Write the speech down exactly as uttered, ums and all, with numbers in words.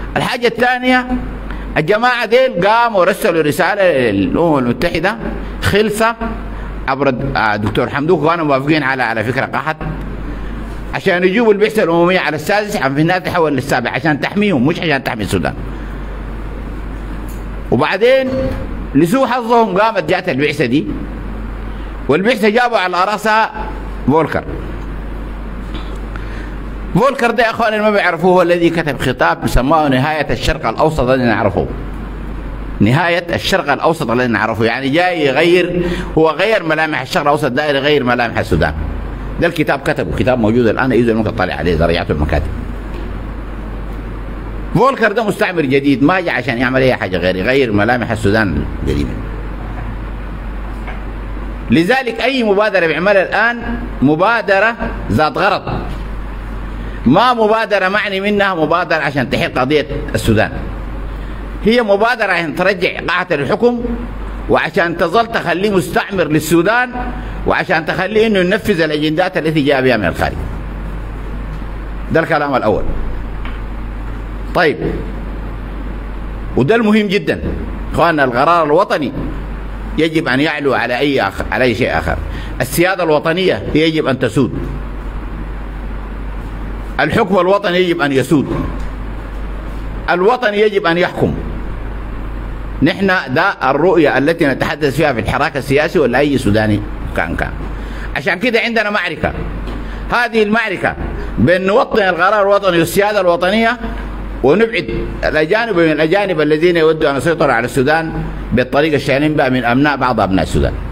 الحاجة الثانية، الجماعة ديل قاموا ورسلوا رسالة للأمم المتحدة خلصة عبر الدكتور حمدوك، كانوا موافقين على على فكرة قحط عشان يجيبوا البعثة الأممية على السادس، عم في النهاية تحول للسابع عشان تحميهم مش عشان تحمي السودان. وبعدين لسوء حظهم قامت جات البعثة دي، والبعثة جابوا على راسها فولكر. فولكر ده يا اخوان اللي ما بيعرفوه هو الذي كتب خطاب سماه نهاية الشرق الأوسط الذي نعرفه. نهاية الشرق الأوسط الذي نعرفه، يعني جاي يغير، هو غير ملامح الشرق الأوسط داير يغير ملامح السودان. ده الكتاب كتبه، كتاب موجود الآن إذا ممكن تطلع عليه إذا رجعتوا المكاتب. فولكر ده مستعمر جديد ما جاء عشان يعمل أي حاجة غير يغير ملامح السودان القديمة. لذلك أي مبادرة بيعملها الآن مبادرة ذات غرض، ما مبادرة معني منها مبادرة عشان تحل قضية السودان، هي مبادرة عشان ترجع قاعة الحكم، وعشان تظل تخليه مستعمر للسودان، وعشان تخليه انه ينفذ الاجندات التي جاء بها من الخارج. ده الكلام الاول. طيب، وده المهم جدا اخواننا، القرار الوطني يجب ان يعلو على اي آخر على اي شيء اخر. السيادة الوطنية هي يجب ان تسود، الحكم الوطني يجب ان يسود، الوطن يجب ان يحكم. نحن ده الرؤية التي نتحدث فيها في الحراك السياسي ولا اي سوداني كان كان. عشان كده عندنا معركة، هذه المعركة بين نوطن القرار الوطني والسيادة الوطنية، ونبعد الأجانب من الأجانب الذين يودوا أن يسيطروا على السودان بالطريقة الشانين بها من أبناء بعض أبناء السودان.